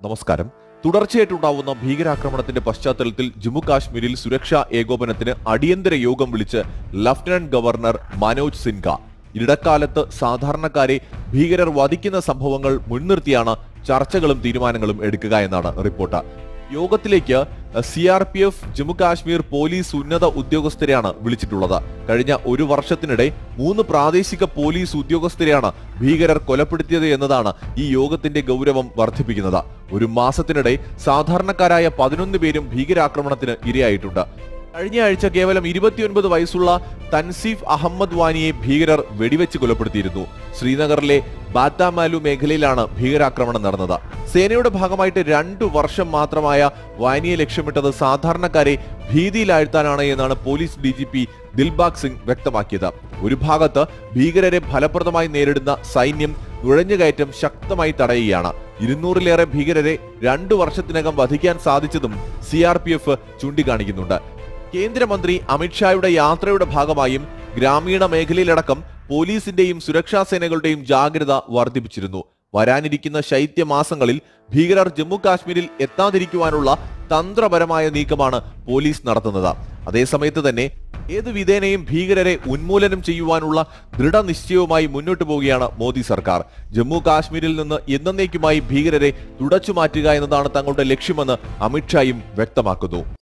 നമസ്കാരം. തുടർച്ചയായിട്ടുണ്ടാവുന്ന ഭീകരാക്രമണത്തിന്റെ പശ്ചാത്തലത്തിൽ ജമ്മു കാശ്മീരിൽ സുരക്ഷാ ഏകോപനത്തിന് അടിയന്തര യോഗം വിളിച്ച് ലഫ്റ്റനന്റ് ഗവർണർ മനോജ് സിൻഹ. ഇടക്കാലത്ത് സാധാരണക്കാരെ ഭീകരർ വധിക്കുന്ന സംഭവങ്ങൾ മുൻനിർത്തിയാണ് ചർച്ചകളും തീരുമാനങ്ങളും എടുക്കുക എന്നാണ് റിപ്പോർട്ട്. യോഗത്തിലേക്ക് CRPF ജമ്മു കാശ്മീർ പോലീസ് ഉന്നത ഉദ്യോഗസ്ഥരെയാണ് വിളിച്ചിട്ടുള്ളത്. കഴിഞ്ഞ ഒരു വർഷത്തിനിടെ 3 പ്രാദേശിക പോലീസ് ഉദ്യോഗസ്ഥരെയാണ് ഭീകരർ കൊലപ്പെടുത്തിയത് എന്നതാണ് ഈ യോഗത്തിന്റെ ഗൗരവം വർദ്ധിപ്പിക്കുന്നത്. ഒരു മാസത്തിനിടെ സാധാരണക്കാരായ 11 പേരും ഭീകരാക്രമണത്തിന് ഇരയായിട്ടുണ്ട്. കഴിഞ്ഞ ആഴ്ച കേവലം 29 വയസ്സുള്ള തൻസീഫ് അഹമ്മദ് വാനിയെ ഭീകരർ വെടിവെച്ച് കൊലപ്പെടുത്തിയിരുന്നു. ശ്രീനഗറിലെ ബാത്താമാലു മേഖലയിലാണ് ഭീകരാക്രമണം നടന്നത്. സേനയുടെ ഭാഗമായിട്ട് 2 വർഷം മാത്രമായ വാനിയെ ലക്ഷ്യമിട്ടത് സാധാരണക്കാരെ ഭീതിയിലാഴ്ത്താനാണ് എന്നാണ് പോലീസ് DGP ദിൽബാഗ് സിംഗ് വ്യക്തമാക്കിയത്. ഒരു ഭാഗത്ത് ഭീകരരെ ഫലപ്രദമായി നേരിടുന്ന സൈന്യം നുഴഞ്ഞുകയറ്റം ശക്തമായി തടയുകയാണ്. 200-ലേറെ ഭീകരരെ 2 വർഷത്തിനകം വധിക്കാൻ സാധിച്ചതും CRPF ചൂണ്ടിക്കാണിക്കുന്നുണ്ട്. കേന്ദ്രമന്ത്രി അമിത്ഷായുടെ യാത്രയുടെ ഭാഗമായും ഗ്രാമീണ മേഖലയിലടക്കം പോലീസിന്റെയും സുരക്ഷാ സേനകളുടെയും ജാഗ്രത വർദ്ധിപ്പിച്ചിരുന്നു. വരാനിരിക്കുന്ന ശൈത്യമാസങ്ങളിൽ ഭീകരർ ജമ്മു കാശ്മീരിൽ എത്താതിരിക്കുവാനുള്ള തന്ത്രപരമായ നീക്കമാണ് പോലീസ് നടത്തുന്നത്. അതേസമയത്ത് തന്നെ ഏത് വിധേനയും ഭീകരരെ ഉന്മൂലനം ചെയ്യുവാനുള്ള ദൃഢനിശ്ചയവുമായി മുന്നോട്ടു പോവുകയാണ് മോദി സർക്കാർ. ജമ്മു കാശ്മീരിൽ നിന്ന് എന്നേക്കുമായി ഭീകരരെ തുടച്ചുമാറ്റുക എന്നതാണ് തങ്ങളുടെ ലക്ഷ്യമെന്ന് അമിത്ഷായും വ്യക്തമാക്കുന്നു.